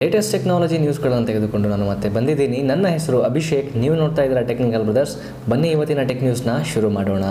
Latest technology ನ್ಯೂಸ್ಗಳನ್ನು ತೆಗೆದುಕೊಂಡು ನಾನು ಮತ್ತೆ ಬಂದಿದ್ದೀನಿ. ನನ್ನ ಹೆಸರು ಅಭಿಷೇಕ್, ನೀವು ನೋಡ್ತಾ ಇದ್ದೀರಾ ಟೆಕ್ನಿಕಲ್ ಬ್ರದರ್ಸ್. ಬನ್ನಿ ಇವತ್ತಿನ ಟೆಕ್ ನ್ಯೂಸ್ನ ಶುರು ಮಾಡೋಣ.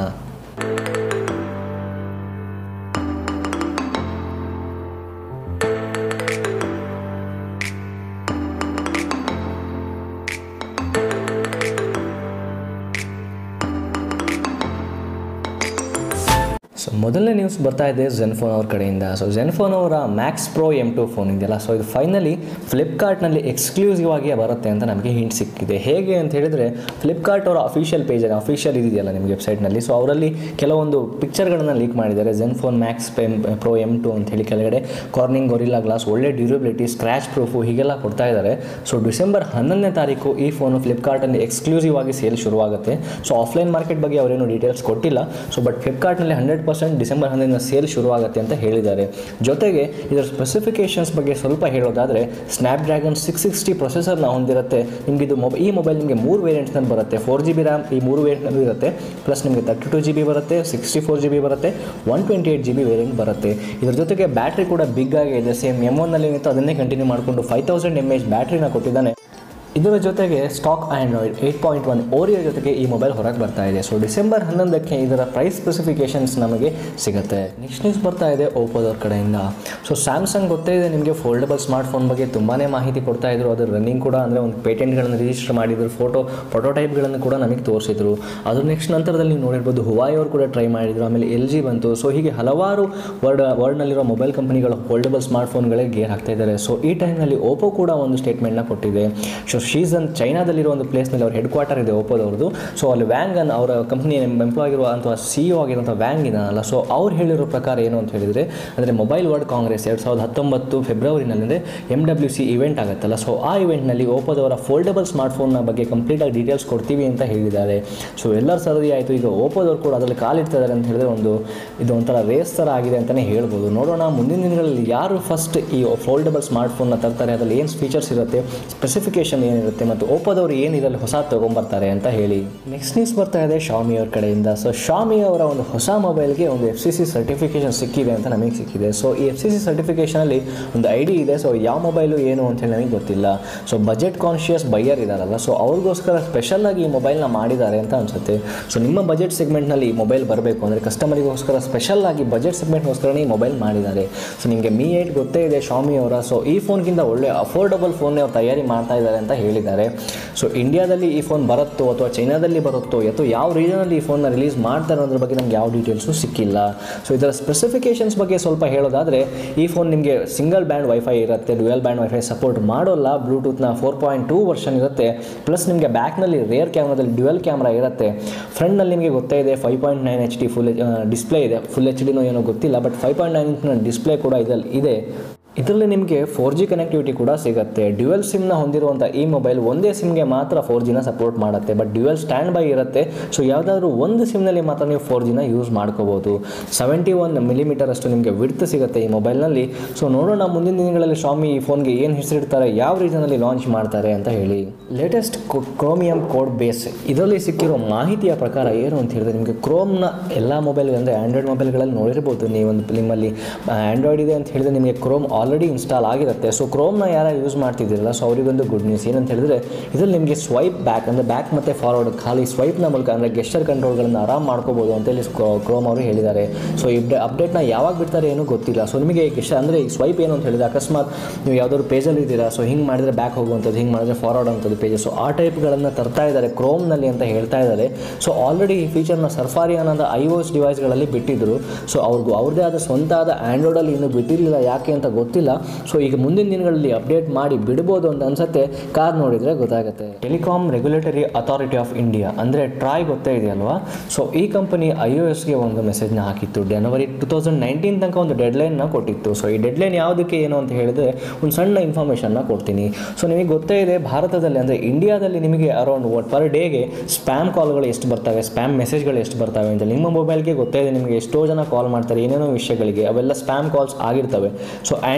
ಮೊದಲನೇ ನ್ಯೂಸ್ ಬರ್ತಾ ಇದೆ ಝೆನ್ಫೋನ್ ಅವ್ರ ಕಡೆಯಿಂದ. ಝೆನ್ಫೋನ್ ಅವರ ಮ್ಯಾಕ್ಸ್ ಪ್ರೋ M2 ಫೋನ್ ಇದೆಯಲ್ಲ, ಇದು ಫೈನಲಿ ಫ್ಲಿಪ್ಕಾರ್ಟ್ನಲ್ಲಿ ಎಕ್ಸ್ಕ್ಲೂಸಿವ್ ಆಗಿ ಬರುತ್ತೆ ಅಂತ ನಮಗೆ ಹಿಂಟ್ ಸಿಕ್ಕಿದೆ. ಹೇಗೆ ಅಂತ ಹೇಳಿದರೆ, ಫ್ಲಿಪ್ಕಾರ್ಟ್ ಅವರ ಅಫಿಷಿಯಲ್ ಪೇಜಲ್ಲಿ ಅಫಿಷಿಯಲ್ ಇದೆಯಲ್ಲ ನಿಮ್ಮ ವೆಬ್ಸೈಟ್ನಲ್ಲಿ, ಅವರಲ್ಲಿ ಕೆಲವೊಂದು ಪಿಕ್ಚರ್ಗಳನ್ನು ಲೀಕ್ ಮಾಡಿದ್ದಾರೆ. ಝೆನ್ಫೋನ್ ಮ್ಯಾಕ್ಸ್ ಪ್ರೋ M2 ಅಂತ ಹೇಳಿ ಕೆಳಗಡೆ ಕಾರ್ನಿಂಗ್ ಗೊರಿಲ್ಲಾ ಗ್ಲಾಸ್, ಒಳ್ಳೆ ಡ್ಯೂರಬಿಲಿಟಿ, ಸ್ಕ್ರ್ಯಾಚ್ ಪ್ರೂಫು ಹೀಗೆಲ್ಲ ಕೊಡ್ತಾ ಇದ್ದಾರೆ. ಡಿಸೆಂಬರ್ 11ನೇ ತಾರೀಕು ಈ ಫೋನು ಫ್ಲಿಪ್ಕಾರ್ಟಲ್ಲಿ ಎಕ್ಸ್ಕ್ಲೂಸಿವ್ ಆಗಿ ಸೇಲ್ ಶುರುವಾಗುತ್ತೆ. ಆಫ್ಲೈನ್ ಮಾರ್ಕೆಟ್ ಬಗ್ಗೆ ಅವರೇನು ಡೀಟೇಲ್ಸ್ ಕೊಟ್ಟಿಲ್ಲ. ಬಟ್ ಫ್ಲಿಪ್ಕಾರ್ಟ್ನಲ್ಲಿ 100% ಡಿಸೆಂಬರ್ 11ರಿಂದ ಸೇಲ್ ಶುರುವಾಗುತ್ತೆ ಅಂತ ಹೇಳಿದ್ದಾರೆ. ಜೊತೆಗೆ ಇದರ ಸ್ಪೆಸಿಫಿಕೇಷನ್ಸ್ ಬಗ್ಗೆ ಸ್ವಲ್ಪ ಹೇಳೋದಾದರೆ, ಸ್ನ್ಯಾಪ್ಡ್ರ್ಯಾಗನ್ 660 ಪ್ರೊಸೆಸರ್ನ ಹೊಂದಿರುತ್ತೆ. ನಿಮಗೆ ಈ ಮೊಬೈಲ್ ನಿಮಗೆ 3 ವೇರಿಯಂಟ್ಸ್ನಲ್ಲಿ ಬರುತ್ತೆ. 4GB ರ್ಯಾಮ್ ಈ 3 ವೇರಿಯಂಟ್ನಲ್ಲೂ ಇರುತ್ತೆ. ಪ್ಲಸ್ ನಿಮಗೆ 32GB ಬರುತ್ತೆ, 64GB ಬರುತ್ತೆ, 128GB ವೇರಿಯಂಟ್ ಬರುತ್ತೆ. ಇದರ ಜೊತೆಗೆ ಬ್ಯಾಟ್ರಿ ಕೂಡ ಬಿಗ್ ಆಗಿ ಇದೆ. ಸೇಮ್ M1ನಲ್ಲಿ ಏನಿತ್ತು ಅದನ್ನೇ ಕಂಟಿನ್ಯೂ ಮಾಡಿಕೊಂಡು 5000 mAh ಬ್ಯಾಟ್ರಿನ ಕೊಟ್ಟಿದ್ದಾನೆ. ಇದರ ಜೊತೆಗೆ ಸ್ಟಾಕ್ ಆ್ಯಂಡ್ರಾಯ್ಡ್ 8.1 ಓರಿಯೋ ಜೊತೆಗೆ ಈ ಮೊಬೈಲ್ ಹೊರಗೆ ಬರ್ತಾ ಇದೆ. ಡಿಸೆಂಬರ್ 11ಕ್ಕೆ ಇದರ ಪ್ರೈಸ್ ಸ್ಪೆಸಿಫಿಕೇಷನ್ಸ್ ನಮಗೆ ಸಿಗುತ್ತೆ. ನೆಕ್ಸ್ಟ್ ನ್ಯೂಸ್ ಬರ್ತಾ ಇದೆ ಓಪೋದವ್ರ ಕಡೆಯಿಂದ. ಸ್ಯಾಮ್ಸಂಗ್ ಗೊತ್ತೇ ಇದೆ ನಿಮಗೆ, ಫೋಲ್ಡಬಲ್ ಸ್ಮಾರ್ಟ್ಫೋನ್ ಬಗ್ಗೆ ತುಂಬಾ ಮಾಹಿತಿ ಕೊಡ್ತಾ ಇದ್ರು. ಅದರ ರನ್ನಿಂಗ್ ಕೂಡ ಅಂದರೆ ಒಂದು ಪೇಟೆಂಟ್ಗಳನ್ನು ರಿಜಿಸ್ಟರ್ ಮಾಡಿದ್ರು, ಪ್ರೊಟೋಟೈಪ್ಗಳನ್ನು ಕೂಡ ನಮಗೆ ತೋರಿಸಿದ್ರು. ಅದು ನೆಕ್ಸ್ಟ್ ನಂತರದಲ್ಲಿ ನೀವು ನೋಡಿರ್ಬೋದು, ಹುವಾಯಿ ಅವರು ಕೂಡ ಟ್ರೈ ಮಾಡಿದರು. ಆಮೇಲೆ LG ಬಂತು. ಹೀಗೆ ಹಲವಾರು ವರ್ಲ್ಡ್ನಲ್ಲಿರೋ ಮೊಬೈಲ್ ಕಂಪನಿಗಳು ಫೋಲ್ಡಬಲ್ ಸ್ಮಾರ್ಟ್ಫೋನ್ಗಳೇ ಗೇರ್ ಹಾಕ್ತಾ ಇದ್ದಾರೆ. ಈ ಟೈಮ್ನಲ್ಲಿ ಓಪೋ ಕೂಡ ಒಂದು ಸ್ಟೇಟ್ಮೆಂಟ್ನ ಕೊಟ್ಟಿದೆ. ಶೀಸನ್ ಚೈನಾದಲ್ಲಿರೋ ಒಂದು ಪ್ಲೇಸ್ನಲ್ಲಿ ಅವ್ರ ಹೆಡ್ ಕ್ವಾರ್ಟರ್ ಇದೆ ಓಪೋದವ್ರದ್ದು. ಅಲ್ಲಿ ವ್ಯಾಂಗನ್ ಅವರ ಕಂಪ್ನಿ ಎಂಪ್ಲಾಯ್ ಆಗಿರುವ ಅಥವಾ CEO ಆಗಿರುವಂಥ ವ್ಯಾಂಗ್ ಇದಾನಲ್ಲ, ಅವ್ರು ಹೇಳಿರೋ ಪ್ರಕಾರ ಏನು ಅಂತ ಹೇಳಿದರೆ, ಅಂದರೆ ಮೊಬೈಲ್ ವರ್ಲ್ಡ್ ಕಾಂಗ್ರೆಸ್ 2019 ಫೆಬ್ರವರಿನಲ್ಲಿ ಅಂದರೆ MWC ಇವೆಂಟ್ ಆಗುತ್ತಲ್ಲ, ಆ ಇವೆಂಟ್ನಲ್ಲಿ ಓಪೋದವರ ಫೋಲ್ಡಬಲ್ ಸ್ಮಾರ್ಟ್ಫೋನ್ನ ಬಗ್ಗೆ ಕಂಪ್ಲೀಟಾಗಿ ಡೀಟೇಲ್ಸ್ ಕೊಡ್ತೀವಿ ಅಂತ ಹೇಳಿದ್ದಾರೆ. ಎಲ್ಲರ ಸರದಿ ಆಯಿತು. ಈಗ ಓಪೋದವ್ರು ಕೂಡ ಅದರಲ್ಲಿ ಕಾಲಿಡ್ತಿದ್ದಾರೆ ಅಂತ ಹೇಳಿದ್ರೆ ಇದು ಒಂಥರ ರೇಸ್ ಥರ ಆಗಿದೆ ಅಂತಲೇ ಹೇಳ್ಬೋದು. ನೋಡೋಣ ಮುಂದಿನ ದಿನಗಳಲ್ಲಿ ಯಾರು ಫಸ್ಟ್ ಈ ಫೋಲ್ಡಬಲ್ ಸ್ಮಾರ್ಟ್ಫೋನ್ನ ತರ್ತಾರೆ, ಅದರಲ್ಲಿ ಏನು ಫೀಚರ್ಸ್ ಇರುತ್ತೆ, ಸ್ಪೆಸಿಫಿಕೇಷನ್ ಏನಿರುತ್ತೆ, ಮತ್ತು ಓಪೋದವರು ಏನು ಇದರಲ್ಲಿ ಹೊಸ ತೊಗೊಂಬರ್ತಾರೆ ಅಂತ ಹೇಳಿ. ನೆಕ್ಸ್ಟ್ ನ್ಯೂಸ್ ಬರ್ತಾ ಇದೆ ಶಾಮಿ ಅವ್ರ ಕಡೆಯಿಂದ. ಶಾಮಿ ಅವರ ಒಂದು ಹೊಸ ಮೊಬೈಲ್ಗೆ ಒಂದು FCC ಸರ್ಟಿಫಿಕೇಷನ್ ಸಿಕ್ಕಿದೆ ಅಂತ ನಮಗೆ ಸಿಕ್ಕಿದೆ. ಈ FCC ಸರ್ಟಿಫಿಕೇಷನಲ್ಲಿ ಒಂದು ID ಇದೆ. ಯಾವ ಮೊಬೈಲು ಏನು ಅಂತ ಹೇಳಿ ನನಗೆ ಗೊತ್ತಿಲ್ಲ. ಬಜೆಟ್ ಕಾನ್ಷಿಯಸ್ ಬೈಯರ್ ಇದಾರಲ್ಲ, ಅವ್ರಿಗೋಸ್ಕರ ಸ್ಪೆಷಲಾಗಿ ಈ ಮೊಬೈಲ್ನ ಮಾಡಿದ್ದಾರೆ ಅಂತ ಅನಿಸುತ್ತೆ. ನಿಮ್ಮ ಬಜೆಟ್ ಸೆಗ್ಮೆಂಟ್ನಲ್ಲಿ ಈ ಮೊಬೈಲ್ ಬರಬೇಕು ಅಂದರೆ ಕಸ್ಟಮರಿಗೋಸ್ಕರ ಸ್ಪೆಷಲಾಗಿ ಬಜೆಟ್ ಸೆಗ್ಮೆಂಟ್ಗೋಸ್ಕರನೇ ಈ ಮೊಬೈಲ್ ಮಾಡಿದ್ದಾರೆ. ನಿಮಗೆ Mi 8 ಗೊತ್ತೇ ಇದೆ ಶಾಮಿ ಅವರ. ಈ ಫೋನ್ಗಿಂತ ಒಳ್ಳೆ ಅಫೋರ್ಡಬಲ್ ಫೋನ್ನೇ ಅವ್ರು ತಯಾರಿ ಮಾಡ್ತಾ ಇದ್ದಾರೆ ಅಂತ ಹೇಳಿದ್ದಾರೆ. ಇಂಡಿಯಾದಲ್ಲಿ ಈ ಫೋನ್ ಬರುತ್ತೋ ಅಥವಾ ಚೈನಾದಲ್ಲಿ ಬರುತ್ತೋ ಅಥವಾ ಯಾವ ರೀಜನಲ್ಲಿ ಈ ಫೋನ್ನ ರಿಲೀಸ್ ಮಾಡ್ತಾರೆ ಅನ್ನೋದ್ರ ಬಗ್ಗೆ ನಮ್ಗೆ ಯಾವ ಡೀಟೇಲ್ಸು ಸಿಕ್ಕಿಲ್ಲ. ಇದರ ಸ್ಪೆಸಿಫಿಕೇಷನ್ಸ್ ಬಗ್ಗೆ ಸ್ವಲ್ಪ ಹೇಳೋದಾದರೆ, ಈ ಫೋನ್ ನಿಮಗೆ ಸಿಂಗಲ್ ಬ್ಯಾಂಡ್ ವೈಫೈ ಇರುತ್ತೆ, ಡ್ಯುಯಲ್ ಬ್ಯಾಂಡ್ ವೈಫೈ ಸಪೋರ್ಟ್ ಮಾಡೋಲ್ಲ, ಬ್ಲೂಟೂತ್ನ 4.2 ವರ್ಷನ್ ಇರುತ್ತೆ. ಪ್ಲಸ್ ನಿಮಗೆ ಬ್ಯಾಕ್ನಲ್ಲಿ ರೇರ್ ಕ್ಯಾಮ್ರಾದಲ್ಲಿ ಡ್ಯುಯಲ್ ಕ್ಯಾಮ್ರಾ ಇರುತ್ತೆ. ಫ್ರಂಟ್ನಲ್ಲಿ ನಿಮಗೆ ಗೊತ್ತೇ ಇದೆ 5.9 HD ಫುಲ್ ಡಿಸ್ಪ್ಲೇ ಇದೆ. ಫುಲ್ HD ಏನೋ ಗೊತ್ತಿಲ್ಲ, ಬಟ್ 5.9 ಇಂಚ್ನ ಡಿಸ್ಪ್ಲೇ ಕೂಡ ಇದೆ. ಇದರಲ್ಲಿ ನಿಮಗೆ 4G ಕನೆಕ್ಟಿವಿಟಿ ಕೂಡ ಸಿಗುತ್ತೆ. ಡ್ಯುಯಲ್ ಸಿಮ್ನ ಹೊಂದಿರುವಂಥ ಈ ಮೊಬೈಲ್ ಒಂದೇ ಸಿಮ್ಗೆ ಮಾತ್ರ 4Gನ ಸಪೋರ್ಟ್ ಮಾಡುತ್ತೆ, ಬಟ್ ಡ್ಯುಯಲ್ ಸ್ಟ್ಯಾಂಡ್ ಬೈ ಇರುತ್ತೆ. ಯಾವುದಾದ್ರೂ ಒಂದು ಸಿಮ್ನಲ್ಲಿ ಮಾತ್ರ ನೀವು 4Gನ ಯೂಸ್ ಮಾಡ್ಕೋಬೋದು. 71mm ಅಷ್ಟು ನಿಮಗೆ ವಿಡ್ತ್ ಸಿಗುತ್ತೆ ಈ ಮೊಬೈಲ್ನಲ್ಲಿ. ನೋಡೋಣ ಮುಂದಿನ ದಿನಗಳಲ್ಲಿ ಶಾಮಿ ಈ ಫೋನ್ಗೆ ಏನು ಹೆಸರಿಡ್ತಾರೆ, ಯಾವ ರೀಸನಲ್ಲಿ ಲಾಂಚ್ ಮಾಡ್ತಾರೆ ಅಂತ ಹೇಳಿ. ಲೇಟೆಸ್ಟ್ ಕ್ರೋಮಿಯಂ ಕೋಡ್ ಬೇಸ್ ಇದರಲ್ಲಿ ಸಿಕ್ಕಿರೋ ಮಾಹಿತಿಯ ಪ್ರಕಾರ ಏನು ಅಂತ ಹೇಳಿದ್ರೆ, ನಿಮಗೆ ಕ್ರೋಮ್ನ ಎಲ್ಲ ಮೊಬೈಲ್ ಅಂದರೆ ಆಂಡ್ರಾಯ್ಡ್ ಮೊಬೈಲ್ಗಳಲ್ಲಿ ನೋಡಿರ್ಬೋದು ನೀವೊಂದು, ನಿಮ್ಮಲ್ಲಿ ಆಂಡ್ರಾಯ್ಡ್ ಇದೆ ಅಂತ ಹೇಳಿದ್ರೆ ನಿಮಗೆ ಕ್ರೋಮ್ ಆಲ್ರೆಡಿ ಇನ್ಸ್ಟಾಲ್ ಆಗಿರುತ್ತೆ. ಕ್ರೋಮ್ನ ಯಾರು ಯೂಸ್ ಮಾಡ್ತಿದ್ದೀರಲ್ಲ, ಅವರಿಗೊಂದು ಗುಡ್ ನ್ಯೂಸ್ ಏನಂತ ಹೇಳಿದ್ರೆ, ಇದರಲ್ಲಿ ನಿಮಗೆ ಸ್ವೈಪ್ ಬ್ಯಾಕ್ ಅಂದರೆ ಬ್ಯಾಕ್ ಮತ್ತು ಫಾರ್ವರ್ಡ್ ಖಾಲಿ ಸ್ವೈಪ್ನ ಮೂಲಕ ಅಂದರೆ ಗೆಸ್ಟರ್ ಕಂಟ್ರೋಲ್ಗಳನ್ನು ಆರಾಮ್ ಮಾಡ್ಕೋಬೋದು ಅಂತೇಳಿ ಕ್ರೋಮ್ ಅವರು ಹೇಳಿದ್ದಾರೆ. ಈ ಅಪ್ಡೇಟ್ನ ಯಾವಾಗ ಬಿಡ್ತಾರೆ ಏನೂ ಗೊತ್ತಿಲ್ಲ. ನಿಮಗೆ ಗೆಸ್ಟರ್ ಅಂದರೆ ಈ ಸ್ವೈಪ್ ಏನು ಅಂತ ಹೇಳಿದ್ರೆ, ಅಕಸ್ಮಾತ್ ನೀವು ಯಾವುದಾದ್ರು ಪೇಜಲ್ಲಿ ಇದ್ದೀರಾ, ಹಿಂಗೆ ಮಾಡಿದರೆ ಬ್ಯಾಕ್ ಹೋಗುವಂಥದ್ದು, ಹಿಂಗೆ ಮಾಡಿದ್ರೆ ಫಾರ್ವರ್ಡ್ ಅಂಥದ್ದು ಪೇಜಸ್, ಆ ಟೈಪ್ಗಳನ್ನು ತರ್ತಾ ಇದ್ದಾರೆ ಕ್ರೋಮ್ನಲ್ಲಿ ಅಂತ ಹೇಳ್ತಾ ಇದ್ದಾರೆ. ಆಲ್ರೆಡಿ ಈ ಫೀಚರ್ನ ಸರ್ಫಾರಿ ಅನ್ನೋದು iOS ಡಿವೈಸ್ಗಳಲ್ಲಿ ಬಿಟ್ಟಿದ್ದರು. ಅವ್ರದ್ದೇ ಆದ ಸ್ವಂತ ಆದ ಆ್ಯಂಡ್ರಾಯ್ಡಲ್ಲಿ ಇನ್ನೂ ಬಿಟ್ಟಿರಲಿಲ್ಲ, ಯಾಕೆ ಅಂತ ಗೊತ್ತಿಲ್ಲ. ಈಗ ಮುಂದಿನ ದಿನಗಳಲ್ಲಿ ಅಪ್ಡೇಟ್ ಮಾಡಿ ಬಿಡ್ಬೋದು ಅಂತ ಅನ್ಸುತ್ತೆ. ಕಾರ್ ನೋಡಿದರೆ ಗೊತ್ತಾಗುತ್ತೆ. Telecom Regulatory Authority of India ಅಂದರೆ ಟ್ರಾಯ್ ಗೊತ್ತೇ ಇದೆಯಲ್ವಾ. ಈ ಕಂಪನಿ iOSಗೆ ಒಂದು ಮೆಸೇಜ್ನ ಹಾಕಿತ್ತು. ಜನವರಿ 2019 ತನಕ ಒಂದು ಡೆಡ್ಲೈನ್ನ ಕೊಟ್ಟಿತ್ತು. ಈ ಡೆಡ್ಲೈನ್ ಯಾವುದಕ್ಕೆ ಏನು ಅಂತ ಹೇಳಿದ್ರೆ, ಒಂದು ಸಣ್ಣ ಇನ್ಫಾರ್ಮೇಷನ್ನ ಕೊಡ್ತೀನಿ. ನಿಮಗೆ ಗೊತ್ತೇ ಇದೆ, ಭಾರತದಲ್ಲಿ ಅಂದರೆ ಇಂಡಿಯಾದಲ್ಲಿ ನಿಮಗೆ ಅರೌಂಡ್ ಪರ್ ಡೇಗೆ ಸ್ಪ್ಯಾಮ್ ಕಾಲ್ಗಳು ಎಷ್ಟು ಬರ್ತವೆ, ಸ್ಪ್ಯಾಮ್ ಮೆಸೇಜ್ಗಳು ಎಷ್ಟು ಬರ್ತವೆ ಅಂತ ನಿಮ್ಮ ಮೊಬೈಲ್ಗೆ ಗೊತ್ತೇ ಇದೆ. ನಿಮಗೆ ಎಷ್ಟೋ ಜನ ಕಾಲ್ ಮಾಡ್ತಾರೆ ಏನೇನೋ ವಿಷಯಗಳಿಗೆ, ಅವೆಲ್ಲ ಸ್ಪ್ಯಾಮ್ ಕಾಲ್ಸ್ ಆಗಿರ್ತವೆ.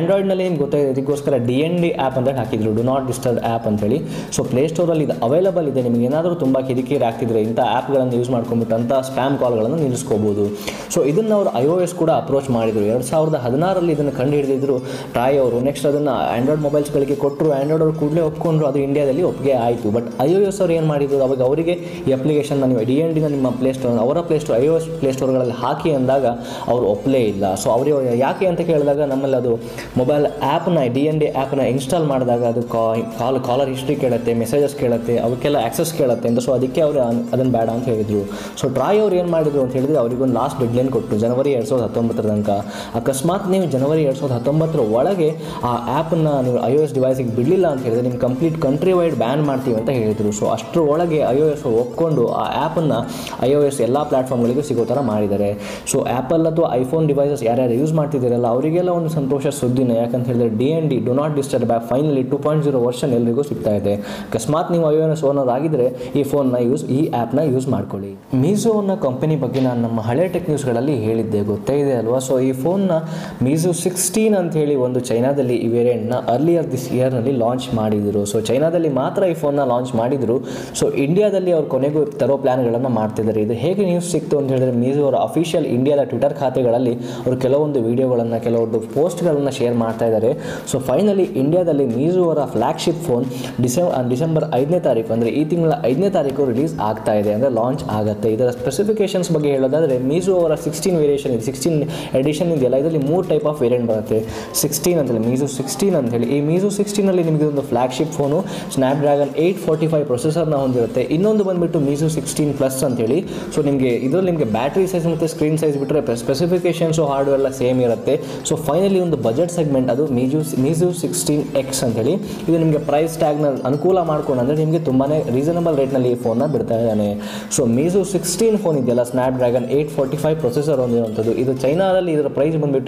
ಆ್ಯಂಡ್ರಾಯ್ಡ್ನಲ್ಲಿ ನಿಮ್ಗೆ ಗೊತ್ತಾಗಿದೆ, ಇದಕ್ಕೋಸ್ಕರ DND ಆ್ಯಪ್ ಅಂತ ಹಾಕಿದ್ರು, ಡು ನಾಟ್ ಡಿಸ್ಟರ್ಬ್ ಆ್ಯಪ್ ಅಂತೇಳಿ. ಸೊ ಪ್ಲೇಸ್ಟೋರಲ್ಲಿ ಇದು ಅವೈಲಬಲ್ ಇದೆ. ನಿಮಗೆ ಏನಾದರೂ ತುಂಬ ಕಿರಿಕಿರಿ ಆಗ್ತಿದ್ರೆ ಇಂಥ ಆ್ಯಪ್ಗಳನ್ನು ಯೂಸ್ ಮಾಡ್ಕೊಂಬಿಟ್ಟು ಅಂಥ ಸ್ಪ್ಯಾಮ್ ಕಾಲ್ಗಳನ್ನು ನಿಲ್ಲಿಸ್ಕೋಬೋದು. ಸೊ ಇದನ್ನು ಅವರು iOS ಕೂಡ ಅಪ್ರೋಚ್ ಮಾಡಿದರು. 2016ರಲ್ಲಿ ಇದನ್ನು ಕಂಡು ಹಿಡಿದಿದ್ರು ಟ್ರಾಯ್ ಅವರು. ನೆಕ್ಸ್ಟ್ ಅದನ್ನು ಆ್ಯಂಡ್ರಾಯ್ಡ್ ಮೊಬೈಲ್ಸ್ಗಳಿಗೆ ಕೊಟ್ಟರು. ಆ್ಯಂಡ್ರಾಯ್ಡ್ ಅವರು ಕೂಡಲೇ ಒಪ್ಕೊಂಡ್ರು, ಅದು ಇಂಡಿಯಾದಲ್ಲಿ ಒಪ್ಪಿಗೆ ಆಯಿತು. ಬಟ್ iOS ಅವ್ರು ಏನು ಮಾಡಿದ್ರು, ಅವಾಗ ಅವರಿಗೆ ಈ ಅಪ್ಲಿಕೇಶನ್ನ ನೀವು DNDನ ನಿಮ್ಮ ಪ್ಲೇಸ್ಟೋರ್, ಅವರ ಪ್ಲೇಸ್ಟೋರ್ iOS ಪ್ಲೇಸ್ಟೋರ್ಗಳಲ್ಲಿ ಹಾಕಿ ಅಂದಾಗ ಅವರು ಒಪ್ಪಲೇ ಇಲ್ಲ. ಸೊ ಅವರು ಯಾಕೆ ಅಂತ ಕೇಳಿದಾಗ ನಮ್ಮಲ್ಲಿ ಅದು ಮೊಬೈಲ್ ಆ್ಯಪ್ನ DND ಆ್ಯಪ್ನ ಇನ್ಸ್ಟಾಲ್ ಮಾಡಿದಾಗ ಅದು ಕಾಲರ್ ಹಿಸ್ಟ್ರಿ ಕೇಳುತ್ತೆ, ಮೆಸೇಜಸ್ ಕೇಳುತ್ತೆ, ಅವಕ್ಕೆಲ್ಲ ಆ್ಯಕ್ಸಸ್ ಕೇಳುತ್ತೆ ಅಂತ. ಸೊ ಅದಕ್ಕೆ ಅವರು ಅದನ್ನು ಬೇಡ ಅಂತ ಹೇಳಿದರು. ಸೊ ಟ್ರಾಯ್ ಅವ್ರು ಏನು ಮಾಡಿದ್ರು ಅಂತ ಹೇಳಿದರೆ ಅವರಿಗೊಂದು ಲಾಸ್ಟ್ ಡೆಡ್ಲೈನ್ ಕೊಟ್ಟರು, ಜನವರಿ 2019 ತನಕ. ಅಕಸ್ಮಾತ್ ನೀವು ಜನವರಿ 2019 ಒಳಗೆ ಆ ಆ್ಯಪನ್ನು ನೀವು iOS ಡಿವೈಸಿಗೆ ಬಿಡಲಿಲ್ಲ ಅಂತ ಹೇಳಿದರೆ ನಿಮ್ಮ ಕಂಪ್ಲೀಟ್ ಕಂಟ್ರಿ ವೈಡ್ ಬ್ಯಾನ್ ಮಾಡ್ತೀವಿ ಅಂತ ಹೇಳಿದರು. ಸೊ ಅಷ್ಟರ ಒಳಗೆ iOS ಒಪ್ಕೊಂಡು ಆ ಆ್ಯಪನ್ನು iOS ಎಲ್ಲ ಪ್ಲ್ಯಾಟ್ಫಾರ್ಮ್ಗಳಿಗೂ ಸಿಗೋ ಥರ ಮಾಡಿದ್ದಾರೆ. ಸೊ ಆ್ಯಪಲ್ ಅಥವಾ ಐಫೋನ್ ಡಿವೈಸಸ್ ಯಾರ್ಯಾರು ಯೂಸ್ ಮಾಡ್ತಿದ್ದೀರಲ್ಲ ಅವರಿಗೆಲ್ಲ ಒಂದು ಸಂತೋಷ ಸುದ್ದಿನೇ. ಯಾಕಂತ ಹೇಳಿದ್ರೆ DND do not disturb app finally 2.0 version ಎಲ್ರಿಗೂ ಸಿಗ್ತಾ ಇದೆ. ಅಕಸ್ಮಾತ್ ನೀವು iOS ಓನರ್ ಆಗಿದ್ದರೆ ಈ ಆ್ಯಪ್ನ ಯೂಸ್ ಮಾಡ್ಕೊಳ್ಳಿ. ಮೀಜೋ ಅನ್ನೋ ಕಂಪನಿ ಬಗ್ಗೆ ನಾನು ನಮ್ಮ ಹಳೆ ಟೆಕ್ ನ್ಯೂಸ್ಗಳಲ್ಲಿ ಹೇಳಿದ್ದೆ, ಗೊತ್ತೇ ಇದೆ ಅಲ್ವಾ. ಸೊ ಈ ಫೋನ್ನ ಮೀಜೋ 16 ಅಂತ ಹೇಳಿ ಒಂದು ಚೈನಾದಲ್ಲಿ ಈ ವೇರಿಯಂಟ್ನ ಅರ್ಲಿಯರ್ ದಿಸ್ ಇಯರ್ನಲ್ಲಿ ಲಾಂಚ್ ಮಾಡಿದರು. ಸೊ ಚೈನಾದಲ್ಲಿ ಮಾತ್ರ ಈ ಫೋನ್ನ ಲಾಂಚ್ ಮಾಡಿದರು. ಸೊ ಇಂಡಿಯಾದಲ್ಲಿ ಅವ್ರು ಕೊನೆಗೂ ತರೋ ಪ್ಲ್ಯಾನ್ಗಳನ್ನು ಮಾಡ್ತಿದ್ದಾರೆ. ಇದು ಹೇಗೆ ನ್ಯೂಸ್ ಸಿಕ್ತು ಅಂತ ಹೇಳಿದ್ರೆ ಮೀಜೋ ಅವರ ಅಫಿಷಿಯಲ್ ಇಂಡಿಯಾದ ಟ್ವಿಟರ್ ಖಾತೆಗಳಲ್ಲಿ ಅವರು ಕೆಲವೊಂದು ವೀಡಿಯೋಗಳನ್ನು, ಕೆಲವೊಂದು ಪೋಸ್ಟ್ಗಳನ್ನು ಶೇರ್ ಮಾಡ್ತಾ ಇದ್ದಾರೆ. ಸೊ ಫೈನಲಿ ಇಂಡಿಯಾದಲ್ಲಿ ಮೀಜೋ ಅವರ ಫ್ಲ್ಯಾಗ್ಶಿಪ್ ಫೋನ್ ಡಿಸೆಂಬರ್ 5ನೇ ತಾರೀಕು, ಅಂದರೆ ಈ ತಿಂಗಳ 5ನೇ ತಾರೀಕು ರಿಲೀಸ್ ಆಗ್ತಾ ಇದೆ, ಅಂದರೆ ಲಾಂಚ್ ಆಗುತ್ತೆ. ಇದರ ಸ್ಪೆಸಿಫಿಕೇಷನ್ಸ್ ಬಗ್ಗೆ ಹೇಳೋದಾದರೆ ಮೀಜೋ ಅವರ 16 ವೇರಿಯೇಷನ್ ಇದೆ, 16 ಎಡಿಷನ್ ಇದೆಯಲ್ಲ, ಇದರಲ್ಲಿ 3 ಟೈಪ್ ಆಫ್ ವೇರಿಯಂಟ್ ಬರುತ್ತೆ. 16 ಅಂತೇಳಿ ಮೀಜೋ 16 ಅಂತೇಳಿ. ಈ ಮೀಜೋ 16ನಲ್ಲಿ ನಿಮಗೆ ಒಂದು ಫ್ಲ್ಯಾಗ್ಶಿಪ್ ಫೋನು ಸ್ನ್ಯಾಪ್ಡ್ರ್ಯಾಗನ್ 845 ಪ್ರೊಸೆಸರ್ನ ಹೊಂದಿರುತ್ತೆ. ಇನ್ನೊಂದು ಬಂದುಬಿಟ್ಟು ಮೀಜೋ 16 ಪ್ಲಸ್ ಅಂತೇಳಿ. ಸೊ ಇದರಲ್ಲಿ ನಿಮಗೆ ಬ್ಯಾಟ್ರಿ ಸೈಜ್ ಮತ್ತು ಸ್ಕ್ರೀನ್ ಸೈಜ್ ಬಿಟ್ಟರೆ ಸ್ಪೆಸಿಫಿಕೇಷನ್ಸು ಹಾರ್ಡ್ವೇರ್ ಎಲ್ಲ ಸೇಮ್ ಇರುತ್ತೆ. ಸೊ ಫೈನಲಿ ಒಂದು ಬಜೆಟ್ ಸೆಗ್ಮೆಂಟ್, ಅದು ಮೀಜೋ 16X ಅಂತೇಳಿ. ಇದು ನಿಮಗೆ ಪ್ರೈಸ್ ಟ್ಯಾಗ್ನ ಅನುಕೂಲ ಮಾಡ್ಕೊಂಡು, ಅಂದರೆ ನಿಮಗೆ ತುಂಬಾ ರೀಸನಬಲ್ ರೇಟ್ನಲ್ಲಿ ಈ ಫೋನ್ನ ಬಿಡ್ತಾ ಇದ್ದಾನೆ. ಸೊ ಮೀಜೋ 16 ಫೋನ್ ಇದೆಯಲ್ಲ, ಸ್ನ್ಯಾಪ್ಡ್ರ್ಯಾಗನ್ 845 ಪ್ರೊಸೆಸರ್ ಹೊಂದಿರುವಂಥದ್ದು. ಇದು ಚೈನಾದಲ್ಲಿ ಇದರ ಪ್ರೈಸ್ ಬಂದುಬಿಟ್ಟು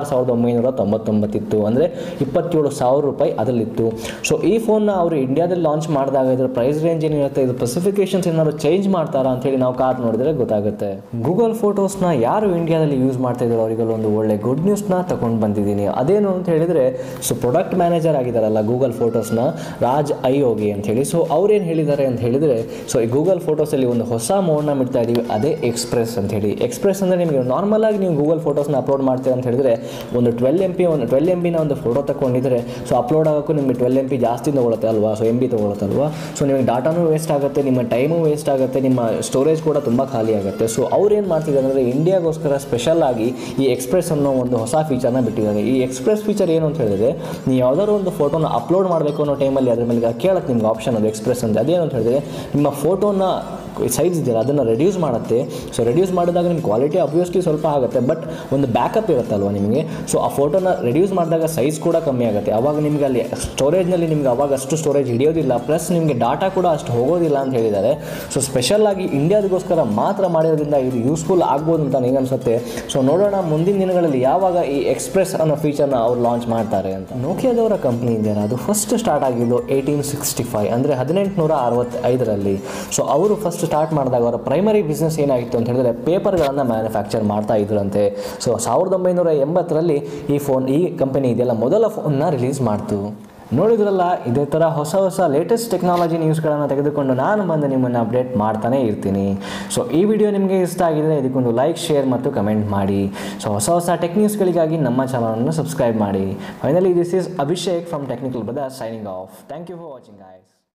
26,999 ಇತ್ತು, ಅಂದರೆ 27,000 ರೂಪಾಯಿ ಅದರಲ್ಲಿತ್ತು. ಸೊ ಈ ಫೋನ್ನ ಅವರು ಇಂಡಿಯಾದಲ್ಲಿ ಲಾಂಚ್ ಮಾಡಿದಾಗ ಇದರ ಪ್ರೈಸ್ ರೇಂಜ್ ಏನಿರುತ್ತೆ, ಇದು ಸ್ಪೆಸಿಫಿಕೇಷನ್ಸ್ ಏನಾದ್ರು ಚೇಂಜ್ ಮಾಡ್ತಾರಾ ಅಂತೇಳಿ ನಾವು ಕಾದು ನೋಡಿದ್ರೆ ಗೊತ್ತಾಗುತ್ತೆ. ಗೂಗಲ್ ಫೋಟೋಸ್ನ ಯಾರು ಇಂಡಿಯಾದಲ್ಲಿ ಯೂಸ್ ಮಾಡ್ತಾ ಇದ್ದಾರೋ ಅವರಿಗೆಲ್ಲ ಒಂದು ಒಳ್ಳೆ ಗುಡ್ ನ್ಯೂಸ್ನ ತಗೊಂಡು ಬಂದಿದ್ದೀನಿ. ಅದೇನು ಅಂತ ಹೇಳಿದರೆ, ಸೊ ಪ್ರಾಡಕ್ಟ್ ಮ್ಯಾನೇಜರ್ ಆಗಿದ್ದಾರಲ್ಲ ಗೂಗಲ್ ಫೋಟೋಸ್ನ, ರಾಜ್ ಐಯೋಗಿ ಅಂತ ಹೇಳಿ. ಸೊ ಅವ್ರೇನು ಹೇಳಿದ್ದಾರೆ ಅಂತ ಹೇಳಿದರೆ, ಸೊ ಈ ಗೂಗಲ್ ಫೋಟೋಸಲ್ಲಿ ಒಂದು ಹೊಸ ಮೋಡ್ನ ಬಿಡ್ತಾ ಇದ್ದೀವಿ, ಅದೇ ಎಕ್ಸ್ಪ್ರೆಸ್ ಅಂತ ಹೇಳಿ. ಎಕ್ಸ್ಪ್ರೆಸ್ ಅಂದರೆ ನಿಮಗೆ ನಾರ್ಮಲ್ ಆಗಿ ನೀವು ಗೂಗಲ್ ಫೋಟೋಸ್ನ ಅಪ್ಲೋಡ್ ಮಾಡ್ತೀರಾ ಅಂತ ಹೇಳಿದರೆ ಒಂದು 12 MB ಒಂದು ಫೋಟೋ ತಗೊಂಡಿದ್ರೆ ಸೊ ಅಪ್ಲೋಡ್ ಆಗೋಕ್ಕೂ ನಿಮಗೆ 12 MB ಜಾಸ್ತಿ ತೊಗೊಳುತ್ತೆ ಅಲ್ವಾ, ಸೊ MB ತೊಗೊಳುತ್ತಲ್ವಾ. ಸೊ ನಿಮಗೆ ಡಾಟಾನೂ ವೇಸ್ಟ್ ಆಗುತ್ತೆ, ನಿಮ್ಮ ಟೈಮು ವೇಸ್ಟ್ ಆಗುತ್ತೆ, ನಿಮ್ಮ ಸ್ಟೋರೇಜ್ ಕೂಡ ತುಂಬ ಖಾಲಿ ಆಗುತ್ತೆ. ಸೊ ಅವ್ರು ಏನು ಮಾಡ್ತಿದ್ದಾರೆ ಅಂದರೆ ಇಂಡಿಯಾಗೋಸ್ಕರ ಸ್ಪೆಷಲ್ ಆಗಿ ಈ ಎಕ್ಸ್ಪ್ರೆಸ್ ಅನ್ನೋ ಒಂದು ಹೊಸ ಫೀಚರ್ನ ಬಿಟ್ಟಿದ್ದಾರೆ. ಈ ಎಕ್ಸ್ಪ್ರೆಸ್ ಫೀಚರ್ ಏನು ಅಂತ ಹೇಳಿದ್ರೆ, ನೀವು ಯಾವುದಾದ್ರು ಒಂದು ಫೋಟೋನ ಅಪ್ಲೋಡ್ ಮಾಡಬೇಕು ಅನ್ನೋ ಟೈಮಲ್ಲಿ ಅದ್ರ ಮೇಲೆ ಕೇಳುತ್ತೆ ನಿಮ್ಗೆ ಆಪ್ಷನ್, ಅದು ಎಕ್ಸ್ಪ್ರೆಸ್ ಅಂತ. ಅದೇನು ಅಂತ ಹೇಳಿದ್ರೆ, ನಿಮ್ಮ ಫೋಟೋನ ಸೈಜ್ ಇದೆಯಲ್ಲ ಅದನ್ನು ರೆಡ್ಯೂಸ್ ಮಾಡುತ್ತೆ. ಸೊ ರೆಡ್ಯೂಸ್ ಮಾಡಿದಾಗ ನಿಮ್ಮ ಕ್ವಾಲಿಟಿ ಅಬ್ವಿಯಸ್ಲಿ ಸ್ವಲ್ಪ ಆಗುತ್ತೆ, ಬಟ್ ಒಂದು ಬ್ಯಾಕಪ್ ಇರುತ್ತಲ್ವ ನಿಮಗೆ. ಸೊ ಆ ಫೋಟೋನ ರೆಡ್ಯೂಸ್ ಮಾಡಿದಾಗ ಸೈಜ್ ಕೂಡ ಕಮ್ಮಿ ಆಗುತ್ತೆ. ಆವಾಗ ನಿಮಗೆ ಅಲ್ಲಿ ಸ್ಟೋರೇಜ್ನಲ್ಲಿ ನಿಮ್ಗೆ ಅವಾಗ ಅಷ್ಟು ಸ್ಟೋರೇಜ್ ಹಿಡಿಯೋದಿಲ್ಲ, ಪ್ಲಸ್ ನಿಮಗೆ ಡಾಟಾ ಕೂಡ ಅಷ್ಟು ಹೋಗೋದಿಲ್ಲ ಅಂತ ಹೇಳಿದ್ದಾರೆ. ಸೊ ಸ್ಪೆಷಲ್ ಆಗಿ ಇಂಡಿಯಾದಗೋಸ್ಕರ ಮಾತ್ರ ಮಾಡಿರೋದ್ರಿಂದ ಇದು ಯೂಸ್ಫುಲ್ ಆಗ್ಬೋದು ಅಂತ ನನಗೆ ಅನಿಸುತ್ತೆ. ಸೊ ನೋಡೋಣ ಮುಂದಿನ ದಿನಗಳಲ್ಲಿ ಯಾವಾಗ ಈ ಎಕ್ಸ್ಪ್ರೆಸ್ ಅನ್ನೋ ಫೀಚರ್ನ ಅವ್ರು ಲಾಂಚ್ ಮಾಡ್ತಾರೆ ಅಂತ. ನೋಕಿಯಾದವರ ಕಂಪ್ನಿ ಇದೆಯಲ್ಲ, ಅದು ಫಸ್ಟ್ ಸ್ಟಾರ್ಟ್ ಆಗಿದ್ದು 1865 ಅಂದರೆ 1865ರಲ್ಲಿ. ಸೊ ಅವರು ಫಸ್ಟ್ ಸ್ಟಾರ್ಟ್ ಮಾಡಿದಾಗ ಅವರ ಪ್ರೈಮರಿ ಬಿಸ್ನೆಸ್ ಏನಾಗಿತ್ತು ಅಂತ ಹೇಳಿದ್ರೆ ಪೇಪರ್ಗಳನ್ನು ಮ್ಯಾನುಫ್ಯಾಕ್ಚರ್ ಮಾಡ್ತಾ ಇದ್ರಂತೆ. ಸೊ 1980ರಲ್ಲಿ ಈ ಕಂಪನಿ ಇದೆಯಲ್ಲ ಮೊದಲ ಫೋನ್ನ ರಿಲೀಸ್ ಮಾಡ್ತು. ನೋಡಿದ್ರಲ್ಲ, ಇದೇ ಥರ ಹೊಸ ಲೇಟೆಸ್ಟ್ ಟೆಕ್ನಾಲಜಿ ನ್ಯೂಸ್ಗಳನ್ನು ತೆಗೆದುಕೊಂಡು ನಾನು ಬಂದು ನಿಮ್ಮನ್ನು ಅಪ್ಡೇಟ್ ಮಾಡ್ತಾನೆ ಇರ್ತೀನಿ. ಸೊ ಈ ವಿಡಿಯೋ ನಿಮಗೆ ಇಷ್ಟ ಆಗಿದರೆ ಇದಕ್ಕೊಂದು ಲೈಕ್, ಶೇರ್ ಮತ್ತು ಕಮೆಂಟ್ ಮಾಡಿ. ಸೊ ಹೊಸ ಟೆಕ್ ನ್ಯೂಸ್ಗಳಿಗಾಗಿ ನಮ್ಮ ಚಾನಲನ್ನು ಸಬ್ಸ್ಕ್ರೈಬ್ ಮಾಡಿ. Finally this is Abhishek from Technical Brothers signing off. Thank you for watching guys.